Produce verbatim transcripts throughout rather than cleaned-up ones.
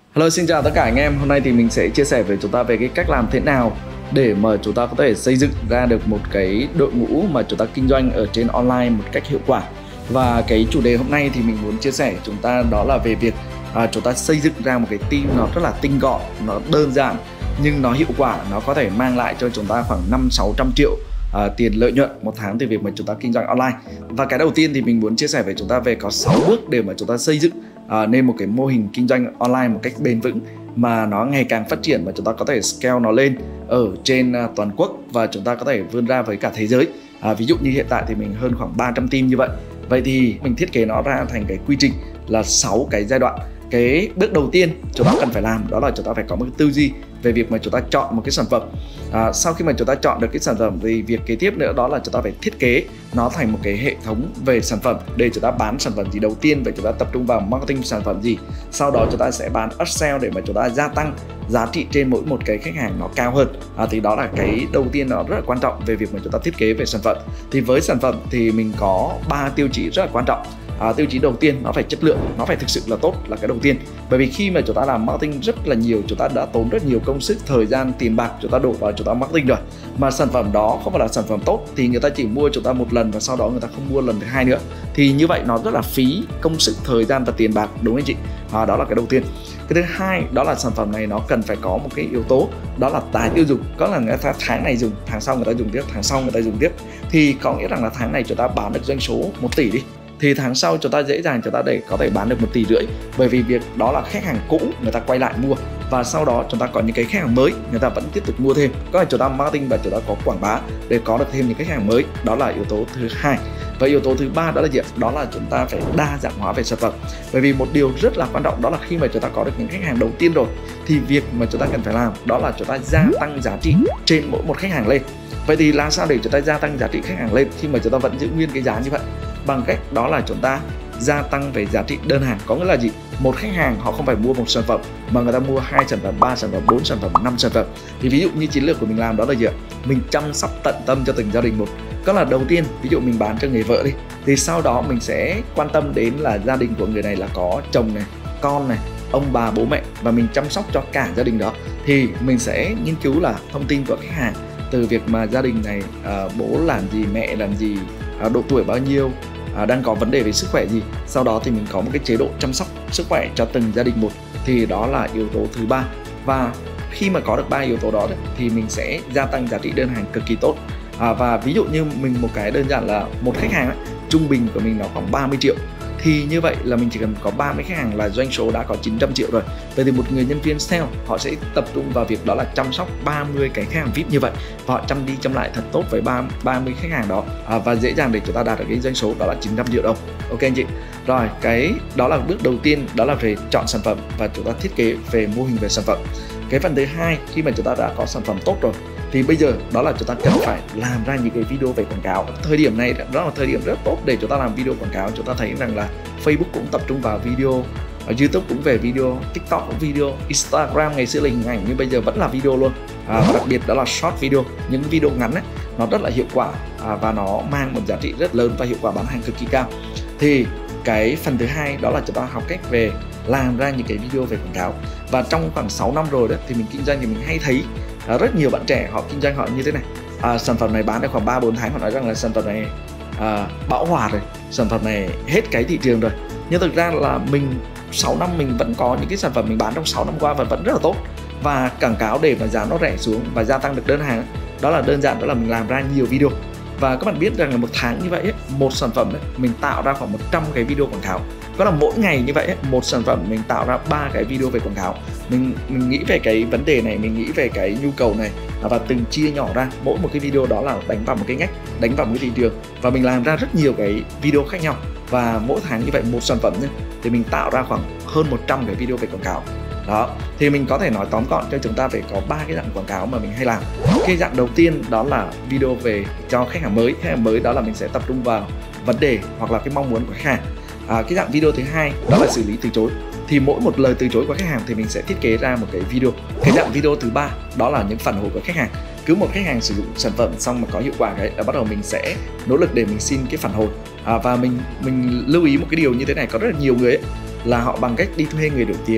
Hello, xin chào tất cả anh em. Hôm nay thì mình sẽ chia sẻ với chúng ta về cái cách làm thế nào để mà chúng ta có thể xây dựng ra được một cái đội ngũ mà chúng ta kinh doanh ở trên online một cách hiệu quả. Và cái chủ đề hôm nay thì mình muốn chia sẻ chúng ta đó là về việc à, chúng ta xây dựng ra một cái team nó rất là tinh gọn, nó đơn giản nhưng nó hiệu quả, nó có thể mang lại cho chúng ta khoảng năm sáu trăm triệu À, tiền lợi nhuận một tháng từ việc mà chúng ta kinh doanh online. Và cái đầu tiên thì mình muốn chia sẻ với chúng ta về có sáu bước để mà chúng ta xây dựng à, nên một cái mô hình kinh doanh online một cách bền vững mà nó ngày càng phát triển và chúng ta có thể scale nó lên ở trên uh, toàn quốc và chúng ta có thể vươn ra với cả thế giới. à, Ví dụ như hiện tại thì mình hơn khoảng ba trăm team như vậy. Vậy thì mình thiết kế nó ra thành cái quy trình là sáu cái giai đoạn. Cái bước đầu tiên chúng ta cần phải làm đó là chúng ta phải có một cái tư duy về việc mà chúng ta chọn một cái sản phẩm. à, Sau khi mà chúng ta chọn được cái sản phẩm thì việc kế tiếp nữa đó là chúng ta phải thiết kế nó thành một cái hệ thống về sản phẩm để chúng ta bán sản phẩm gì đầu tiên và chúng ta tập trung vào marketing sản phẩm gì. Sau đó chúng ta sẽ bán upsell để mà chúng ta gia tăng giá trị trên mỗi một cái khách hàng nó cao hơn. à, Thì đó là cái đầu tiên nó rất là quan trọng về việc mà chúng ta thiết kế về sản phẩm. Thì với sản phẩm thì mình có ba tiêu chí rất là quan trọng. À, tiêu chí đầu tiên nó phải chất lượng, nó phải thực sự là tốt là cái đầu tiên. Bởi vì khi mà chúng ta làm marketing rất là nhiều, chúng ta đã tốn rất nhiều công sức, thời gian, tiền bạc chúng ta đổ vào chúng ta marketing rồi, mà sản phẩm đó không phải là sản phẩm tốt thì người ta chỉ mua chúng ta một lần và sau đó người ta không mua lần thứ hai nữa, thì như vậy nó rất là phí công sức, thời gian và tiền bạc, đúng không anh chị? À, đó là cái đầu tiên. Cái thứ hai đó là sản phẩm này nó cần phải có một cái yếu tố đó là tái tiêu dùng, có là người ta tháng này dùng, tháng sau người ta dùng tiếp, tháng sau người ta dùng tiếp. Thì có nghĩa rằng là tháng này chúng ta bán được doanh số một tỷ đi, thì tháng sau chúng ta dễ dàng chúng ta để có thể bán được một tỷ rưỡi, bởi vì việc đó là khách hàng cũ người ta quay lại mua và sau đó chúng ta có những cái khách hàng mới người ta vẫn tiếp tục mua thêm, có là chúng ta marketing và chúng ta có quảng bá để có được thêm những khách hàng mới. Đó là yếu tố thứ hai. Và yếu tố thứ ba đó là gì? Đó là chúng ta phải đa dạng hóa về sản phẩm. Bởi vì một điều rất là quan trọng đó là khi mà chúng ta có được những khách hàng đầu tiên rồi thì việc mà chúng ta cần phải làm đó là chúng ta gia tăng giá trị trên mỗi một khách hàng lên. Vậy thì làm sao để chúng ta gia tăng giá trị khách hàng lên khi mà chúng ta vẫn giữ nguyên cái giá như vậy? Bằng cách đó là chúng ta gia tăng về giá trị đơn hàng. Có nghĩa là gì? Một khách hàng họ không phải mua một sản phẩm mà người ta mua hai sản phẩm, ba sản phẩm, bốn sản phẩm, năm sản phẩm. Thì ví dụ như chiến lược của mình làm đó là gì ạ? Mình chăm sóc tận tâm cho từng gia đình một. Có là đầu tiên ví dụ mình bán cho người vợ đi, thì sau đó mình sẽ quan tâm đến là gia đình của người này là có chồng này, con này, ông bà, bố mẹ, và mình chăm sóc cho cả gia đình đó. Thì mình sẽ nghiên cứu là thông tin của khách hàng, từ việc mà gia đình này à, bố làm gì, mẹ làm gì, à, độ tuổi bao nhiêu, à, đang có vấn đề về sức khỏe gì. Sau đó thì mình có một cái chế độ chăm sóc sức khỏe cho từng gia đình một. Thì đó là yếu tố thứ ba. Và khi mà có được ba yếu tố đó thì mình sẽ gia tăng giá trị đơn hàng cực kỳ tốt. à, Và ví dụ như mình một cái đơn giản là một khách hàng ấy, trung bình của mình nó khoảng ba mươi triệu, thì như vậy là mình chỉ cần có ba mươi khách hàng là doanh số đã có chín trăm triệu rồi. Vậy thì một người nhân viên sale họ sẽ tập trung vào việc đó là chăm sóc ba mươi cái khách hàng vê i pê như vậy, và họ chăm đi chăm lại thật tốt với ba mươi khách hàng đó, à, và dễ dàng để chúng ta đạt được cái doanh số đó là chín trăm triệu đồng. Ok anh chị? Rồi, cái đó là bước đầu tiên, đó là về chọn sản phẩm và chúng ta thiết kế về mô hình về sản phẩm. Cái phần thứ hai, khi mà chúng ta đã có sản phẩm tốt rồi thì bây giờ đó là chúng ta cần phải làm ra những cái video về quảng cáo. Thời điểm này đó là thời điểm rất tốt để chúng ta làm video quảng cáo. Chúng ta thấy rằng là Facebook cũng tập trung vào video, YouTube cũng về video, TikTok cũng video, Instagram ngày xưa là hình ảnh nhưng bây giờ vẫn là video luôn. à, Và đặc biệt đó là short video, những video ngắn ấy, nó rất là hiệu quả à, và nó mang một giá trị rất lớn và hiệu quả bán hàng cực kỳ cao. Thì cái phần thứ hai đó là chúng ta học cách về làm ra những cái video về quảng cáo. Và trong khoảng sáu năm rồi đó thì mình kinh doanh thì mình hay thấy à, rất nhiều bạn trẻ họ kinh doanh họ như thế này. à, Sản phẩm này bán được khoảng ba bốn tháng họ nói rằng là sản phẩm này à, bão hòa rồi, sản phẩm này hết cái thị trường rồi. Nhưng thực ra là mình sáu năm mình vẫn có những cái sản phẩm mình bán trong sáu năm qua và vẫn rất là tốt. Và quảng cáo để mà giá nó rẻ xuống và gia tăng được đơn hàng, đó là đơn giản đó là mình làm ra nhiều video. Và các bạn biết rằng là một tháng như vậy ấy, một sản phẩm ấy, mình tạo ra khoảng một trăm cái video quảng cáo. Có là mỗi ngày như vậy ấy, một sản phẩm mình tạo ra ba cái video về quảng cáo. Mình mình nghĩ về cái vấn đề này, mình nghĩ về cái nhu cầu này và từng chia nhỏ ra. Mỗi một cái video đó là đánh vào một cái ngách, đánh vào một cái thị trường, và mình làm ra rất nhiều cái video khác nhau. Và mỗi tháng như vậy một sản phẩm ấy, thì mình tạo ra khoảng hơn một trăm cái video về quảng cáo. Đó, thì mình có thể nói tóm gọn cho chúng ta về có ba cái dạng quảng cáo mà mình hay làm. Cái dạng đầu tiên đó là video về cho khách hàng mới. Khách hàng mới đó là mình sẽ tập trung vào vấn đề hoặc là cái mong muốn của khách hàng. à, Cái dạng video thứ hai đó là xử lý từ chối. Thì mỗi một lời từ chối của khách hàng thì mình sẽ thiết kế ra một cái video. Cái dạng video thứ ba đó là những phản hồi của khách hàng. Cứ một khách hàng sử dụng sản phẩm xong mà có hiệu quả cái là bắt đầu mình sẽ nỗ lực để mình xin cái phản hồi. à, Và mình mình lưu ý một cái điều như thế này, có rất là nhiều người ấy, là họ bằng cách đi thuê người nổi tiếng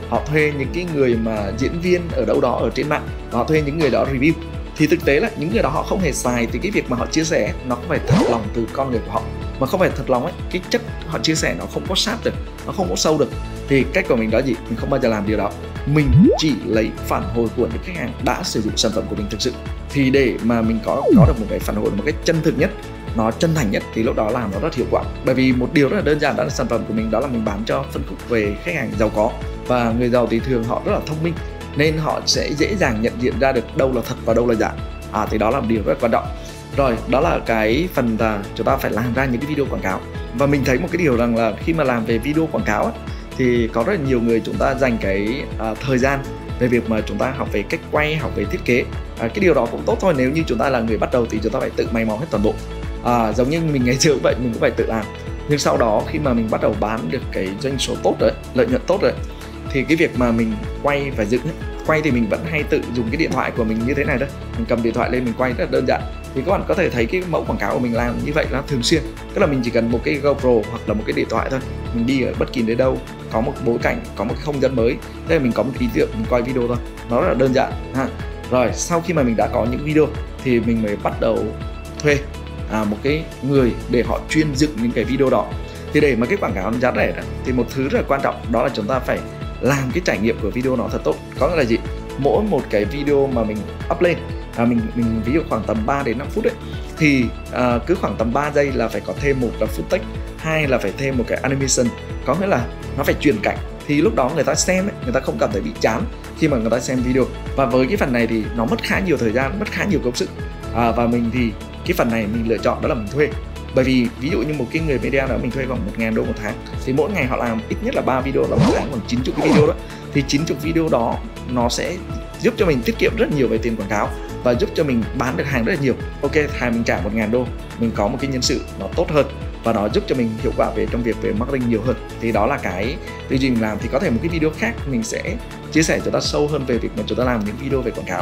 họ thuê những cái người mà diễn viên ở đâu đó ở trên mạng, họ thuê những người đó review. Thì thực tế là những người đó họ không hề xài, thì cái việc mà họ chia sẻ nó không phải thật lòng từ con người của họ, mà không phải thật lòng ấy, cái chất họ chia sẻ nó không có sát được, nó không có sâu được. Thì cách của mình đó gì, mình không bao giờ làm điều đó. Mình chỉ lấy phản hồi của những khách hàng đã sử dụng sản phẩm của mình thực sự. Thì để mà mình có có được một cái phản hồi một cách chân thực nhất, nó chân thành nhất, thì lúc đó làm nó rất hiệu quả. Bởi vì một điều rất là đơn giản, đó là sản phẩm của mình đó là mình bán cho phân khúc về khách hàng giàu có, và người giàu thì thường họ rất là thông minh, nên họ sẽ dễ dàng nhận diện ra được đâu là thật và đâu là giả. À, thì đó là một điều rất là quan trọng. Rồi, đó là cái phần là chúng ta phải làm ra những cái video quảng cáo. Và mình thấy một cái điều rằng là khi mà làm về video quảng cáo ấy, thì có rất là nhiều người chúng ta dành cái à, thời gian về việc mà chúng ta học về cách quay, học về thiết kế. À, cái điều đó cũng tốt thôi, nếu như chúng ta là người bắt đầu thì chúng ta phải tự mày mò hết toàn bộ. À, giống như mình ngày xưa cũng vậy, mình cũng phải tự làm. Nhưng sau đó khi mà mình bắt đầu bán được cái doanh số tốt rồi, lợi nhuận tốt rồi, thì cái việc mà mình quay và dựng ấy, quay thì mình vẫn hay tự dùng cái điện thoại của mình như thế này đó, mình cầm điện thoại lên mình quay rất là đơn giản. Thì các bạn có thể thấy cái mẫu quảng cáo của mình làm như vậy là thường xuyên, tức là mình chỉ cần một cái GoPro hoặc là một cái điện thoại thôi, mình đi ở bất kỳ nơi đâu, có một bối cảnh, có một cái không gian mới, thế là mình có một ý tưởng, mình quay video thôi, nó rất là đơn giản ha. Rồi sau khi mà mình đã có những video thì mình mới bắt đầu thuê à, một cái người để họ chuyên dựng những cái video đó. Thì để mà cái quảng cáo nó giá rẻ đó, thì một thứ rất là quan trọng đó là chúng ta phải làm cái trải nghiệm của video nó thật tốt. Có nghĩa là gì? Mỗi một cái video mà mình up lên, à, mình mình ví dụ khoảng tầm ba đến năm phút đấy, thì à, cứ khoảng tầm ba giây là phải có thêm một là footage, hai là phải thêm một cái animation, có nghĩa là nó phải truyền cảnh. Thì lúc đó người ta xem ấy, người ta không cảm thấy bị chán khi mà người ta xem video. Và với cái phần này thì nó mất khá nhiều thời gian, mất khá nhiều công sức. À, và mình thì cái phần này mình lựa chọn đó là mình thuê. Bởi vì ví dụ như một cái người media nào mình thuê khoảng một nghìn đô một tháng, thì mỗi ngày họ làm ít nhất là ba video, là một tháng khoảng chín mươi cái video đó. Thì chín mươi video đó nó sẽ giúp cho mình tiết kiệm rất nhiều về tiền quảng cáo và giúp cho mình bán được hàng rất là nhiều. Ok, hàng mình trả một nghìn đô, mình có một cái nhân sự nó tốt hơn và nó giúp cho mình hiệu quả về trong việc về marketing nhiều hơn. Thì đó là cái tư duy mình làm. Thì có thể một cái video khác mình sẽ chia sẻ cho ta sâu hơn về việc mà chúng ta làm những video về quảng cáo.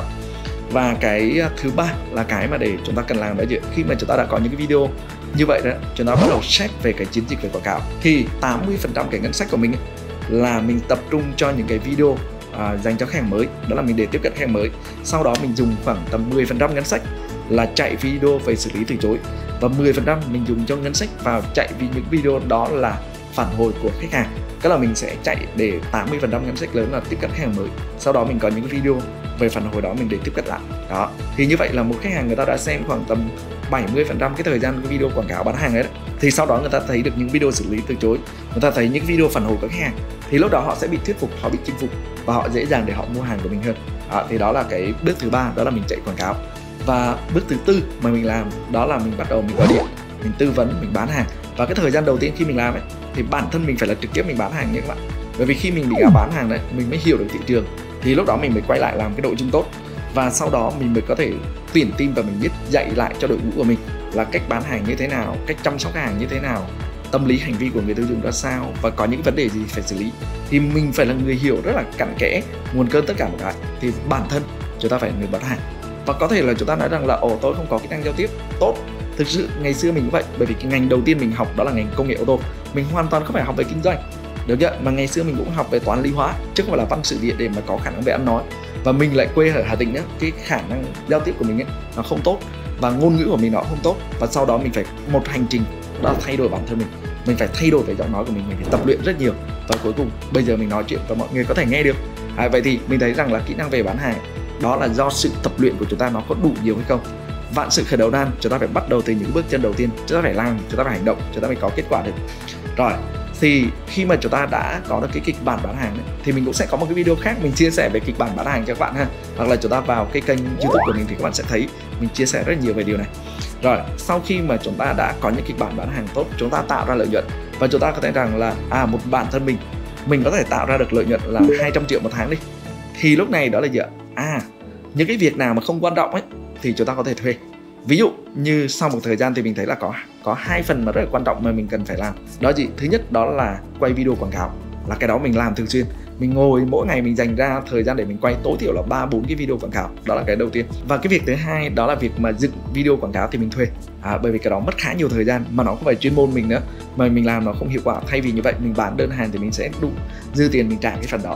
Và cái thứ ba là cái mà để chúng ta cần làm đấy, khi mà chúng ta đã có những cái video như vậy đó, chúng ta bắt đầu check về cái chiến dịch về quảng cáo, thì tám mươi phần trăm cái ngân sách của mình ấy, là mình tập trung cho những cái video à, dành cho khách hàng mới, đó là mình để tiếp cận khách hàng mới. Sau đó mình dùng khoảng tầm mười phần trăm ngân sách là chạy video về xử lý từ chối, và mười phần trăm mình dùng cho ngân sách vào chạy vì những video đó là phản hồi của khách hàng. Tức là mình sẽ chạy để tám mươi phần trăm ngân sách lớn là tiếp cận khách hàng mới. Sau đó mình có những video về phản hồi đó mình để tiếp cận lại. Đó. Thì như vậy là một khách hàng người ta đã xem khoảng tầm bảy mươi phần trăm cái thời gian cái video quảng cáo bán hàng ấy đó. Thì sau đó người ta thấy được những video xử lý từ chối, người ta thấy những video phản hồi của khách hàng, thì lúc đó họ sẽ bị thuyết phục, họ bị chinh phục và họ dễ dàng để họ mua hàng của mình hơn. Đó, thì đó là cái bước thứ ba, đó là mình chạy quảng cáo. Và bước thứ tư mà mình làm đó là mình bắt đầu mình gọi điện, mình tư vấn, mình bán hàng. Và cái thời gian đầu tiên khi mình làm ấy thì bản thân mình phải là trực tiếp mình bán hàng nhé các bạn. Bởi vì khi mình bị bán hàng đấy, mình mới hiểu được thị trường, thì lúc đó mình mới quay lại làm cái nội dung tốt. Và sau đó mình mới có thể tuyển team và mình biết dạy lại cho đội ngũ của mình là cách bán hàng như thế nào, cách chăm sóc khách hàng như thế nào, tâm lý hành vi của người tiêu dùng ra sao, và có những vấn đề gì phải xử lý. Thì mình phải là người hiểu rất là cặn kẽ nguồn cơn tất cả mọi cái. Thì bản thân chúng ta phải là người bán hàng. Và có thể là chúng ta nói rằng là ồ tôi không có kỹ năng giao tiếp tốt. Thực sự ngày xưa mình cũng vậy, bởi vì cái ngành đầu tiên mình học đó là ngành công nghệ ô tô. Mình hoàn toàn không phải học về kinh doanh, được chưa? Mà ngày xưa mình cũng học về toán lý hóa, chứ không phải là văn sử địa để mà có khả năng về ăn nói. Và mình lại quê ở Hà Tĩnh nhá, cái khả năng giao tiếp của mình ấy, nó không tốt, và ngôn ngữ của mình nó không tốt. Và sau đó mình phải một hành trình đó là thay đổi bản thân mình. Mình phải thay đổi về giọng nói của mình, mình phải tập luyện rất nhiều. Và cuối cùng bây giờ mình nói chuyện và mọi người có thể nghe được. À, vậy thì mình thấy rằng là kỹ năng về bán hàng đó là do sự tập luyện của chúng ta nó có đủ nhiều hay không. Vạn sự khởi đầu nan, chúng ta phải bắt đầu từ những bước chân đầu tiên, chúng ta phải làm, chúng ta phải hành động, chúng ta mới có kết quả được. Rồi, thì khi mà chúng ta đã có được cái kịch bản bán hàng ấy, thì mình cũng sẽ có một cái video khác mình chia sẻ về kịch bản bán hàng cho các bạn ha. Hoặc là chúng ta vào cái kênh YouTube của mình thì các bạn sẽ thấy mình chia sẻ rất nhiều về điều này. Rồi, sau khi mà chúng ta đã có những kịch bản bán hàng tốt, chúng ta tạo ra lợi nhuận, và chúng ta có thể rằng là à một bản thân mình mình có thể tạo ra được lợi nhuận là hai trăm triệu một tháng đi. Thì lúc này đó là gì ạ? À, những cái việc nào mà không quan trọng ấy thì chúng ta có thể thuê. Ví dụ như sau một thời gian thì mình thấy là có có hai phần mà rất là quan trọng mà mình cần phải làm. Đó gì? Thứ nhất đó là quay video quảng cáo, là cái đó mình làm thường xuyên. Mình ngồi mỗi ngày mình dành ra thời gian để mình quay tối thiểu là ba bốn cái video quảng cáo. Đó là cái đầu tiên. Và cái việc thứ hai đó là việc mà dựng video quảng cáo thì mình thuê. À, bởi vì cái đó mất khá nhiều thời gian mà nó không phải chuyên môn mình nữa, mà mình làm nó không hiệu quả. Thay vì như vậy mình bán đơn hàng thì mình sẽ đủ dư tiền mình trả cái phần đó.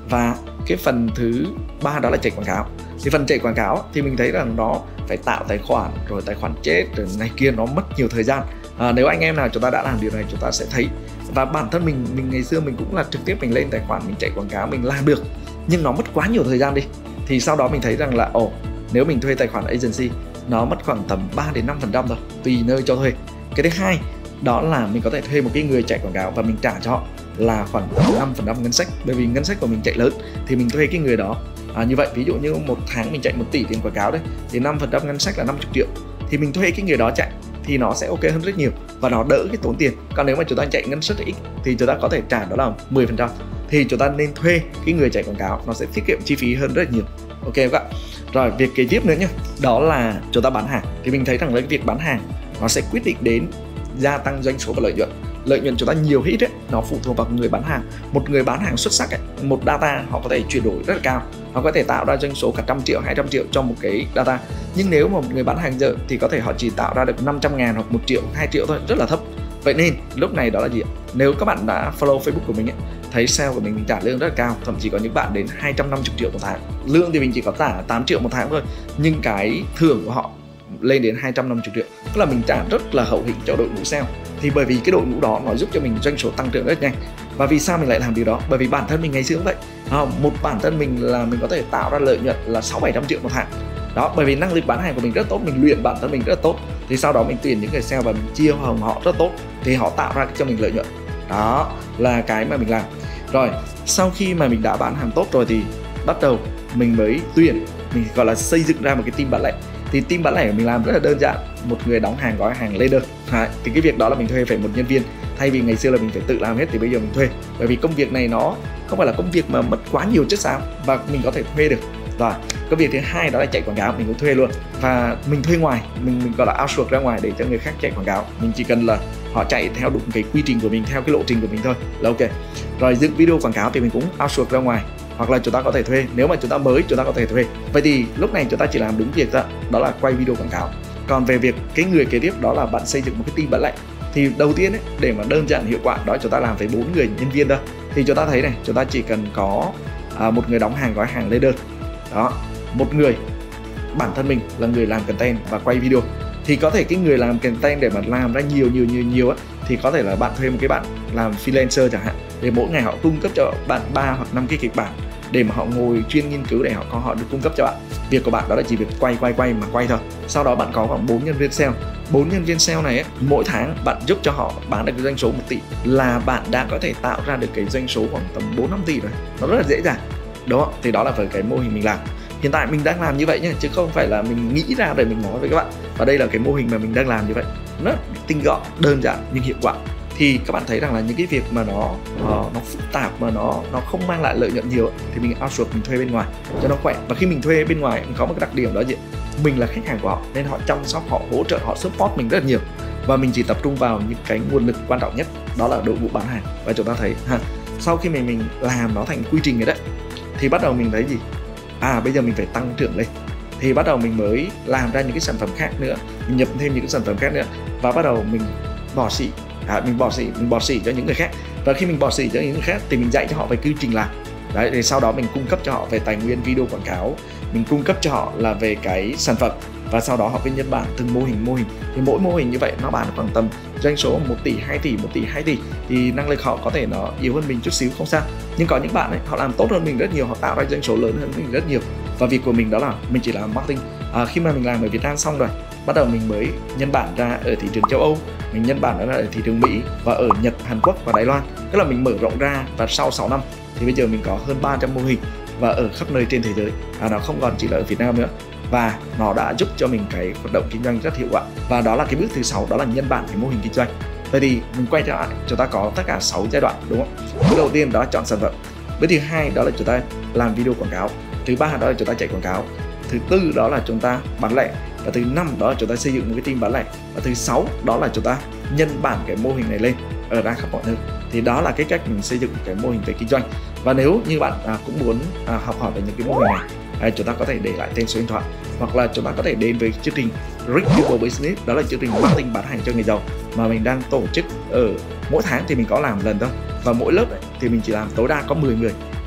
Và cái phần thứ ba đó là chạy quảng cáo. Thì phần chạy quảng cáo thì mình thấy rằng nó phải tạo tài khoản, rồi tài khoản chết, rồi này kia, nó mất nhiều thời gian. À, nếu anh em nào chúng ta đã làm điều này chúng ta sẽ thấy. Và bản thân mình, mình ngày xưa mình cũng là trực tiếp mình lên tài khoản, mình chạy quảng cáo, mình làm được, nhưng nó mất quá nhiều thời gian đi. Thì sau đó mình thấy rằng là ồ, nếu mình thuê tài khoản agency nó mất khoảng tầm ba đến năm phần trăm thôi, tùy nơi cho thuê. Cái thứ hai đó là mình có thể thuê một cái người chạy quảng cáo và mình trả cho họ là khoảng năm phần trăm ngân sách, bởi vì ngân sách của mình chạy lớn thì mình thuê cái người đó. À, như vậy ví dụ như một tháng mình chạy một tỷ tiền quảng cáo đấy, thì năm phần trăm ngân sách là năm mươi triệu, thì mình thuê cái người đó chạy thì nó sẽ ok hơn rất nhiều và nó đỡ cái tốn tiền. Còn nếu mà chúng ta chạy ngân sách ít thì chúng ta có thể trả đó là mười phần trăm, thì chúng ta nên thuê cái người chạy quảng cáo, nó sẽ tiết kiệm chi phí hơn rất nhiều. Ok các bạn. Rồi việc kế tiếp nữa nhé, đó là chúng ta bán hàng. Thì mình thấy rằng là cái việc bán hàng nó sẽ quyết định đến gia tăng doanh số và lợi nhuận. Lợi nhuận chúng ta nhiều ít ấy, nó phụ thuộc vào người bán hàng. Một người bán hàng xuất sắc ấy, một data họ có thể chuyển đổi rất là cao, họ có thể tạo ra doanh số cả trăm triệu, hai trăm triệu cho một cái data. Nhưng nếu mà một người bán hàng dở thì có thể họ chỉ tạo ra được năm trăm ngàn hoặc một triệu, hai triệu thôi, rất là thấp. Vậy nên lúc này đó là gì ạ? Nếu các bạn đã follow Facebook của mình ấy, thấy sale của mình, mình trả lương rất là cao, thậm chí có những bạn đến hai trăm năm mươi triệu một tháng. Lương thì mình chỉ có trả tám triệu một tháng thôi, nhưng cái thưởng của họ lên đến hai trăm năm mươi triệu, tức là mình trả rất là hậu hĩnh cho đội ngũ sale. Thì bởi vì cái đội ngũ đó nó giúp cho mình doanh số tăng trưởng rất nhanh. Và vì sao mình lại làm điều đó? Bởi vì bản thân mình ngày xưa cũng vậy. À, một bản thân mình là mình có thể tạo ra lợi nhuận là sáu bảy trăm triệu một tháng. Đó, bởi vì năng lực bán hàng của mình rất tốt, mình luyện bản thân mình rất tốt. Thì sau đó mình tuyển những người sale và mình chia hoa hồng họ rất tốt, thì họ tạo ra cho mình lợi nhuận. Đó là cái mà mình làm. Rồi, sau khi mà mình đã bán hàng tốt rồi thì bắt đầu mình mới tuyển, mình gọi là xây dựng ra một cái team bán lẻ. Thì team bán lẻ của mình làm rất là đơn giản, một người đóng hàng, gói hàng, lên đơn. Đấy, thì cái việc đó là mình thuê phải một nhân viên, thay vì ngày xưa là mình phải tự làm hết thì bây giờ mình thuê. Bởi vì công việc này nó không phải là công việc mà mất quá nhiều chất xám và mình có thể thuê được. Rồi, công việc thứ hai đó là chạy quảng cáo, mình cũng thuê luôn. Và mình thuê ngoài, mình mình gọi là outsource ra ngoài để cho người khác chạy quảng cáo. Mình chỉ cần là họ chạy theo đúng cái quy trình của mình, theo cái lộ trình của mình thôi là ok. Rồi dựng video quảng cáo thì mình cũng outsource ra ngoài, hoặc là chúng ta có thể thuê. Nếu mà chúng ta mới chúng ta có thể thuê. Vậy thì lúc này chúng ta chỉ làm đúng việc đó, đó là quay video quảng cáo. Còn về việc cái người kế tiếp đó là bạn xây dựng một cái team bán lẻ. Thì đầu tiên ấy, để mà đơn giản hiệu quả đó chúng ta làm với bốn người nhân viên thôi. Thì chúng ta thấy này, chúng ta chỉ cần có à, một người đóng hàng, gói hàng, lên đơn. Đó, một người bản thân mình là người làm content và quay video. Thì có thể cái người làm content để mà làm ra nhiều nhiều nhiều nhiều á, thì có thể là bạn thuê một cái bạn làm freelancer chẳng hạn, để mỗi ngày họ cung cấp cho bạn ba hoặc năm cái kịch bản để mà họ ngồi chuyên nghiên cứu để họ có họ được cung cấp cho bạn. Việc của bạn đó là chỉ việc quay quay quay mà quay thôi. Sau đó bạn có khoảng bốn nhân viên sale. bốn nhân viên sale này ấy, mỗi tháng bạn giúp cho họ bán được cái doanh số một tỷ, là bạn đã có thể tạo ra được cái doanh số khoảng tầm bốn năm tỷ rồi. Nó rất là dễ dàng. Đó, thì đó là với cái mô hình mình làm. Hiện tại mình đang làm như vậy nhé, chứ không phải là mình nghĩ ra để mình nói với các bạn. Và đây là cái mô hình mà mình đang làm như vậy. Nó tinh gọn, đơn giản nhưng hiệu quả. Thì các bạn thấy rằng là những cái việc mà nó nó, nó phức tạp mà nó nó không mang lại lợi nhuận nhiều thì mình outsource, mình thuê bên ngoài cho nó khỏe. Và khi mình thuê bên ngoài mình có một cái đặc điểm đó gì, mình là khách hàng của họ nên họ chăm sóc, họ hỗ trợ, họ support mình rất là nhiều. Và mình chỉ tập trung vào những cái nguồn lực quan trọng nhất, đó là đội ngũ bán hàng. Và chúng ta thấy ha, sau khi mình mình làm nó thành quy trình rồi đấy, thì bắt đầu mình thấy gì, à bây giờ mình phải tăng trưởng lên. Thì bắt đầu mình mới làm ra những cái sản phẩm khác nữa, mình nhập thêm những cái sản phẩm khác nữa, và bắt đầu mình bỏ xỉ, à, mình bỏ xỉ, mình bỏ xỉ cho những người khác. Và khi mình bỏ xỉ cho những người khác thì mình dạy cho họ về quy trình làm. Đấy, thì sau đó mình cung cấp cho họ về tài nguyên video quảng cáo, mình cung cấp cho họ là về cái sản phẩm, và sau đó họ viết nhân bản từng mô hình mô hình. Thì mỗi mô hình như vậy nó bán khoảng tầm doanh số một tỷ, hai tỷ, một tỷ, hai tỷ. Thì năng lực họ có thể nó yếu hơn mình chút xíu không sao. Nhưng có những bạn ấy, họ làm tốt hơn mình rất nhiều, họ tạo ra doanh số lớn hơn mình rất nhiều. Và việc của mình đó là mình chỉ làm marketing. À, khi mà mình làm ở Việt Nam xong rồi, bắt đầu mình mới nhân bản ra ở thị trường châu Âu, mình nhân bản ra ở thị trường Mỹ và ở Nhật, Hàn Quốc và Đài Loan. Tức là mình mở rộng ra, và sau sáu năm thì bây giờ mình có hơn ba trăm mô hình và ở khắp nơi trên thế giới. À, nó không còn chỉ là ở Việt Nam nữa. Và nó đã giúp cho mình cái hoạt động kinh doanh rất hiệu quả. Và đó là cái bước thứ sáu, đó là nhân bản cái mô hình kinh doanh. Vậy thì mình quay trở lại, chúng ta có tất cả sáu giai đoạn đúng không? Bước đầu tiên đó là chọn sản phẩm. Bước thứ hai đó là chúng ta làm video quảng cáo. Thứ ba đó là chúng ta chạy quảng cáo. Thứ tư đó là chúng ta bán lẻ. Và thứ năm đó là chúng ta xây dựng một cái team bán lẻ. Và thứ sáu đó là chúng ta nhân bản cái mô hình này lên ở ra khắp mọi nơi. Thì đó là cái cách mình xây dựng cái mô hình về kinh doanh. Và nếu như bạn à, cũng muốn à, học hỏi về những cái mô hình này, à, chúng ta có thể để lại tên số điện thoại, hoặc là chúng ta có thể đến với chương trình Rich People Business, đó là chương trình marketing bán hàng cho người giàu mà mình đang tổ chức ở mỗi tháng thì mình có làm một lần thôi. Và mỗi lớp ấy, thì mình chỉ làm tối đa có mười người.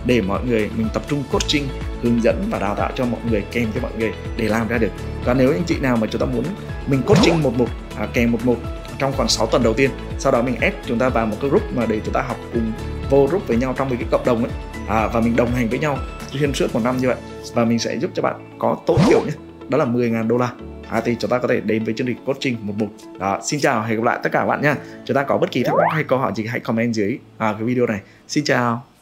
để mọi người mình tập trung coaching, hướng dẫn và đào tạo cho mọi người, kèm cho mọi người để làm ra được. Còn nếu anh chị nào mà chúng ta muốn mình coaching một một à, kèm một một trong khoảng sáu tuần đầu tiên, sau đó mình ép chúng ta vào một cái group mà để chúng ta học cùng, vô group với nhau trong một cái cộng đồng ấy, à, và mình đồng hành với nhau xuyên suốt một năm như vậy, và mình sẽ giúp cho bạn có tối thiểu nhé, đó là mười nghìn đô la. À, thì chúng ta có thể đến với chương trình coaching một một. Đó, xin chào, hẹn gặp lại tất cả các bạn nha. Chúng ta có bất kỳ thắc mắc hay câu hỏi gì hãy comment dưới à, cái video này. Xin chào.